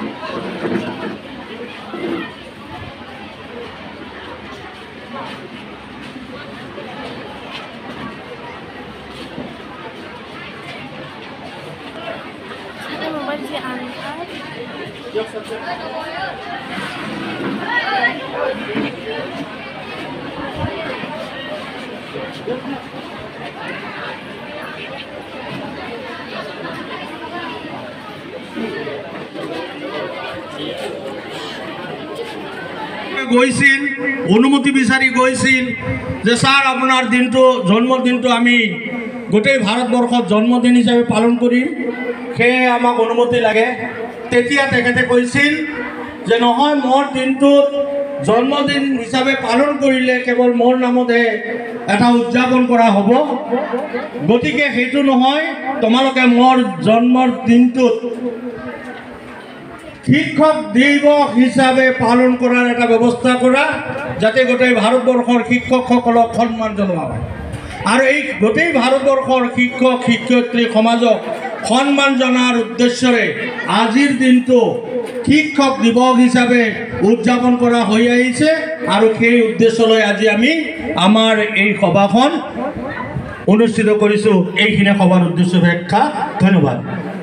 Mobile से angkat. গৈছিল অনুমতি বিচাৰি গৈছিল যে স্যাৰ আপোনাৰ দিনটো জন্মদিনটো আমি গোটেই ভাৰতবৰ্ষত জন্মদিন হিচাপে পালন কৰিম, সেয়ে আমাক অনুমতি লাগে। তেতিয়া তেখেতে কৈছিল যে নহয়, মোৰ দিনটোত জন্মদিন হিচাপে পালন কৰিলে কেৱল মোৰ নামতহে এটা উদযাপন কৰা হ'ব, গতিকে সেইটো নহয়, তোমালোকে মোৰ জন্মৰ দিনটোত শিক্ষক দিৱস হিচাপে পালন কৰাৰ এটা ব্যৱস্থা কৰা, যাতে গোটেই ভাৰতবৰ্ষৰ শিক্ষকসকলক সন্মান জনোৱা হয়। আৰু এই গোটেই ভাৰতবৰ্ষৰ শিক্ষক শিক্ষয়িত্ৰী সমাজক সন্মান জনাৰ উদ্দেশ্যৰে আজিৰ দিনটো শিক্ষক দিৱস হিচাপে উদযাপন কৰা হৈ আহিছে। আৰু সেই উদ্দেশ্যলৈ আজি আমি আমাৰ এই সভাখন অনুষ্ঠিত কৰিছোঁ। এইখিনি সভাৰ উদ্দেশ্য ব্যাখ্যা। ধন্যবাদ।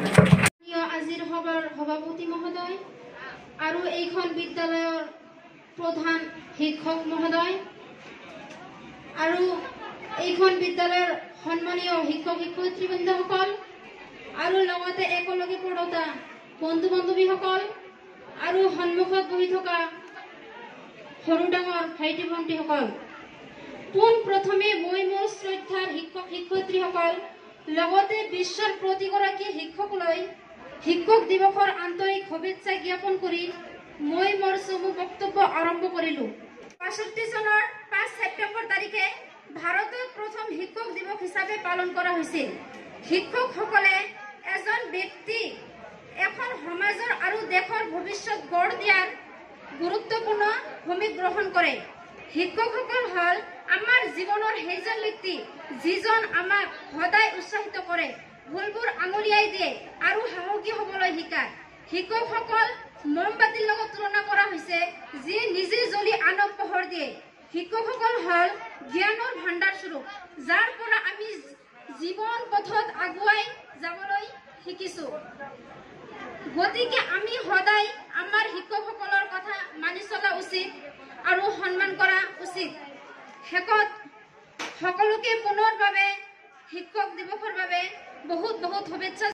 সভাপতি মহোদয় আৰু এইখন বিদ্যালয়ৰ প্ৰধান শিক্ষক মহোদয় আৰু এইখন বিদ্যালয়ৰ সন্মানীয় শিক্ষক শিক্ষয়িত্ৰীবৃন্দসকল আৰু লগতে একেলগে পঢ়োতা বন্ধু বান্ধৱীসকল আৰু সন্মুখত বহি থকা সৰু ডাঙৰ ভাইটি ভণ্টিসকল, পোনপ্ৰথমে মই মোৰ শ্ৰদ্ধাৰ শিক্ষক শিক্ষয়িত্ৰীসকল লগতে বিশ্বৰ প্ৰতিগৰাকী শিক্ষকলৈ শিক্ষক দিৱসৰ আন্তৰিক শুভেচ্ছা জ্ঞাপন কৰি মই মোৰ চমু বক্তব্য আৰম্ভ কৰিলোঁ। ৬৫ চনৰ ৫ ছেপ্টেম্বৰ তাৰিখে ভাৰতত প্ৰথম শিক্ষক দিৱস হিচাপে পালন কৰা হৈছিল। শিক্ষকসকলে এজন ব্যক্তি, এখন সমাজৰ আৰু দেশৰ ভৱিষ্যত গঢ় দিয়াৰ গুৰুত্বপূৰ্ণ ভূমিকা গ্ৰহণ কৰে। শিক্ষকসকল হ'ল আমাৰ জীৱনৰ সেইজন ব্যক্তি যিজন আমাক সদায় উৎসাহিত কৰে, ভুলবোৰ আঙুলিয়াই দিয়ে আৰু সাহসী হ'বলৈ শিকায়। শিক্ষকসকল মমবাতিৰ লগত তুলনা কৰা হৈছে, যিয়ে নিজে জ্বলি আনক পোহৰ দিয়ে। শিক্ষকসকল হ'ল জ্ঞানৰ ভাণ্ডাৰ স্বৰূপ, যাৰ পৰা আমি জীৱন পথত আগুৱাই যাবলৈ শিকিছোঁ। গতিকে আমি সদায় আমাৰ শিক্ষকসকলৰ কথা মানি চলা উচিত আৰু সন্মান কৰা উচিত। শেষত সকলোকে পুনৰ বাবে শিক্ষক দিৱসৰ বাবে বহুত বহুত শুভেচ্ছা।